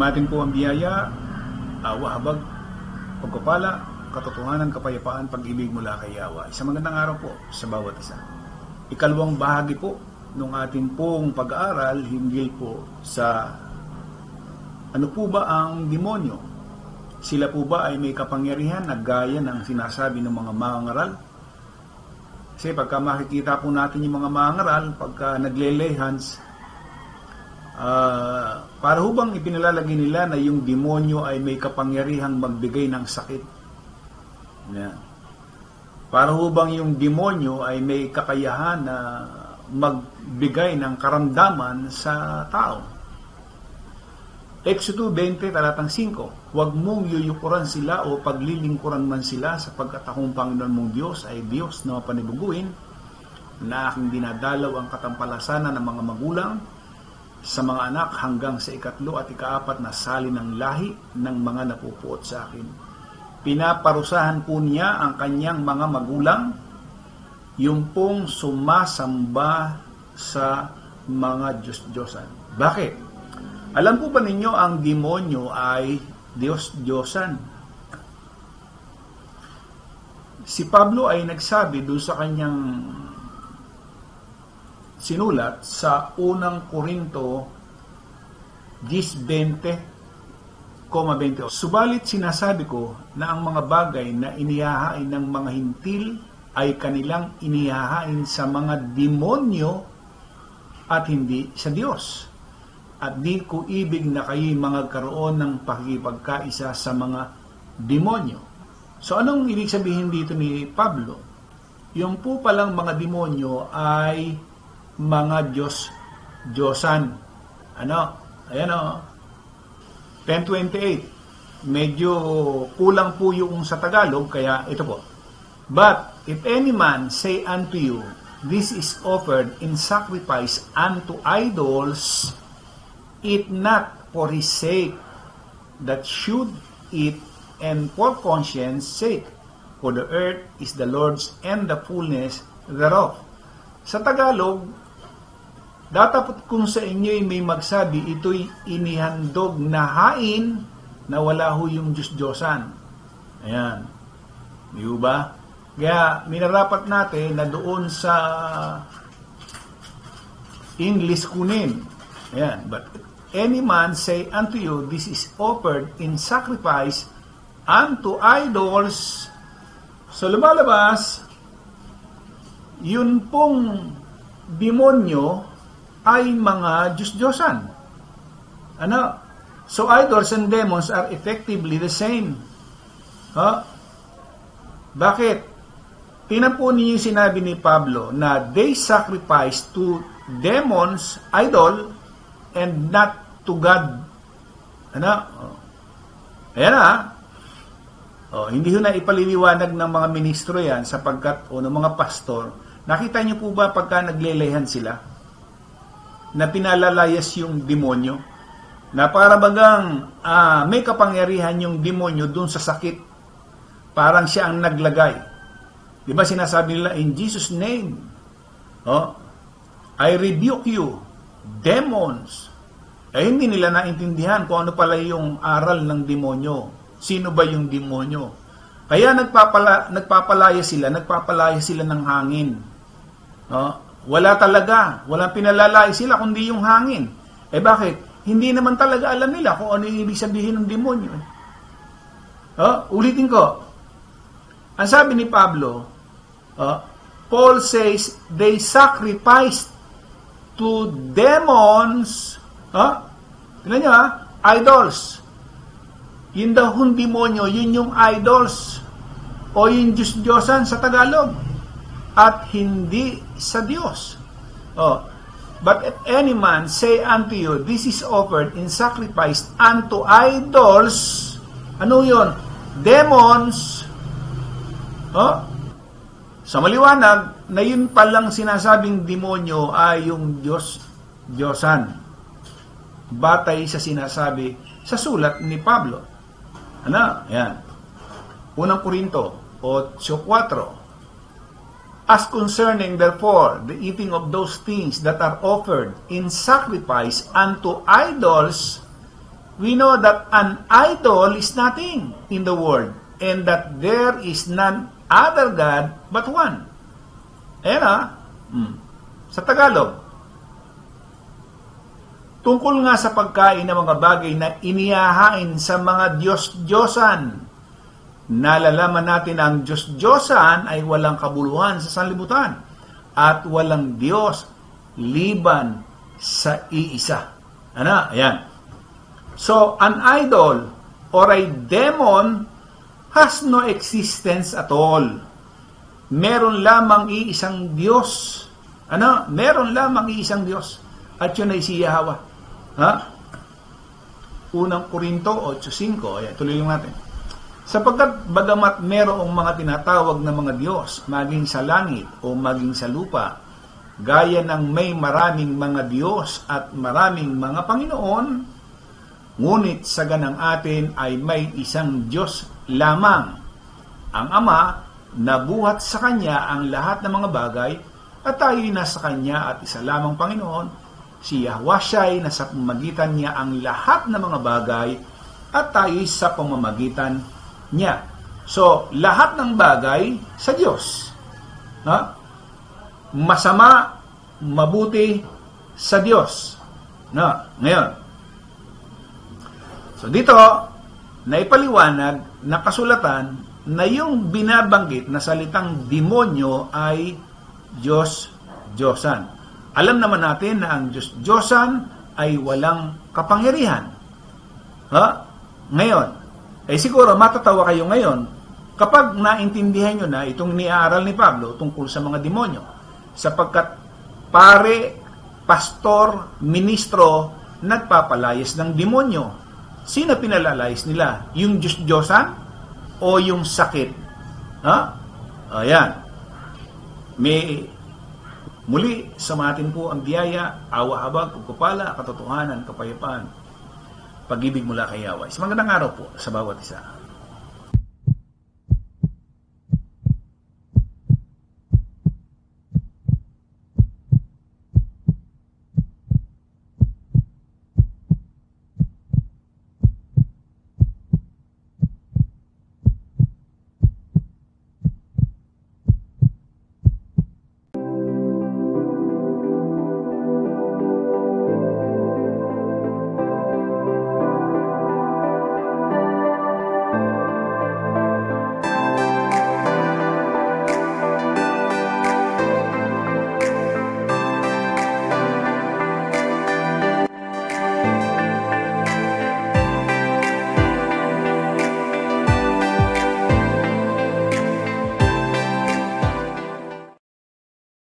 Sumatin po ang biyaya, awa, habag, pagpapala, katotohanan, kapayapaan, pag-ibig mula kay Yawa. Isang magandang araw po sa bawat isa. Ikalawang bahagi po ng ating pong pag-aaral hinggil po sa ano po ba ang demonyo? Sila po ba ay may kapangyarihan na gaya ng sinasabi ng mga mangangaral? Kasi pagka makikita po natin yung mga mangangaral, pagka nagle-lay-hands, para hubang ipinalalagay nila na yung demonyo ay may kapangyarihang magbigay ng sakit. Yan. Para hubang yung demonyo ay may kakayahan na magbigay ng karamdaman sa tao. Exodo 20, talatang 5, huwag mong yuyukuran sila o paglilingkuran man sila sapagkat akong Panginoon mong Diyos ay Diyos na mapanibuguin, na aking dinadalaw ang katampalasanan ng mga magulang sa mga anak hanggang sa ikatlo at ikaapat na sali ng lahi ng mga napupuot sa akin. Pinaparusahan po niya ang kanyang mga magulang, yung pong sumasamba sa mga Diyos-Diyosan. Bakit? Alam po ba ninyo ang demonyo ay Diyos-Diyosan? Si Pablo ay nagsabi doon sa kanyang sinulat sa unang Korinto 10:20, 20. Subalit sinasabi ko na ang mga bagay na inihahain ng mga hintil ay kanilang inihahain sa mga demonyo at hindi sa Diyos. At di ko ibig na kayo'y magkaroon ng pakikipagkaisa sa mga demonyo. So anong ibig sabihin dito ni Pablo? Yung po palang mga demonyo ay mga Diyos-Diyosan. Ano? Ayan o. 10:28. Medyo kulang po yung sa Tagalog, kaya ito po. But if any man say unto you, this is offered in sacrifice unto idols, eat not for his sake that should eat, and for conscience sake, for the earth is the Lord's and the fullness thereof. Sa Tagalog, datapot kung sa inyo'y may magsabi, ito'y inihandog na hain na wala ho yung Diyos-Diyosan. Ayan. Di ba? Kaya minarapat natin na doon sa English kunin. Ayan. But any man say unto you, this is offered in sacrifice unto idols. So lumalabas, yun pong demonyo ay mga Diyos-Diyosan. Ano? So idols and demons are effectively the same. Bakit? Tingnan po ninyo yung sinabi ni Pablo na they sacrifice to demons, idol, and not to God. Ano? Ayan na. Hindi ho na ipaliliwanag ng mga ministro yan sapagkat, o ng mga pastor, nakita niyo po ba pagka naglelehan sila? Na pinalalayas yung demonyo, na para bagang may kapangyarihan yung demonyo dun sa sakit, parang siya ang naglagay. Di ba sinasabi nila, in Jesus' name, I rebuke you, demons. Hindi nila naintindihan kung ano pala yung aral ng demonyo. Sino ba yung demonyo? Kaya nagpapalaya sila ng hangin. Wala talaga. Walang pinalalay sila kundi yung hangin. Bakit? Hindi naman talaga alam nila kung ano yung ibig sabihin ng demonyo. Ulitin ko. Ang sabi ni Pablo, Paul says, they sacrificed to demons, tignan nyo idols. Yun daw yung demonyo, yun yung idols, o yung Diyos-Diyosan sa Tagalog. At hindi sa Diyos. But if any man say unto you, this is offered in sacrifice unto idols, ano yun? Demons. Sa maliwanag, na yun palang sinasabing demonyo ay yung Diyos-Diyosan. Batay sa sinasabi sa sulat ni Pablo. Ano? Yan. Unang Korinto 8:4. As concerning, therefore, the eating of those things that are offered in sacrifice unto idols, we know that an idol is nothing in the world, and that there is none other God but one. Ayan sa Tagalog. Tungkol nga sa pagkain ng mga bagay na inihahain sa mga Diyos-Diyosan. Nalalaman natin ang Diyos-Diyosan ay walang kabuluhan sa sanlibutan at walang Diyos liban sa iisa. Ayan. So, an idol or a demon has no existence at all. Meron lamang iisang Diyos. Meron lamang iisang Diyos. At yun ay si Yahweh. Unang Korinto 8:5. Ayan, tuloy natin. Sapagkat bagamat merong mga tinatawag na mga Diyos, maging sa langit o maging sa lupa, gaya ng may maraming mga Diyos at maraming mga Panginoon, ngunit sa ganang atin ay may isang Diyos lamang, ang Ama, na buhat sa Kanya ang lahat ng mga bagay, at tayo'y nasa Kanya at isa lamang Panginoon, si Yahweh siya'y nasa pamamagitan niya ang lahat ng mga bagay, at tayo'y sa pamamagitan niya. So, lahat ng bagay sa Diyos. Masama, mabuti sa Diyos. Ngayon. So, dito, naipaliwanag na kasulatan na yung binabanggit na salitang demonyo ay Diyos-Diyosan. Alam naman natin na ang Diyos-Diyosan ay walang kapangyarihan. Ngayon, siguro matatawa kayo ngayon kapag naintindihan nyo na itong niaaral ni Pablo tungkol sa mga demonyo. Sapagkat pare, pastor, ministro, nagpapalayas ng demonyo. Sino pinalalayas nila? Yung Diyos-Diyosan o yung sakit? Ayan. Muli, samatin po ang biyaya, awa, habag, pagpapala, katotohanan, kapayapaan, pag-ibig mula kay Yahweh. Magandang araw po sa bawat isa.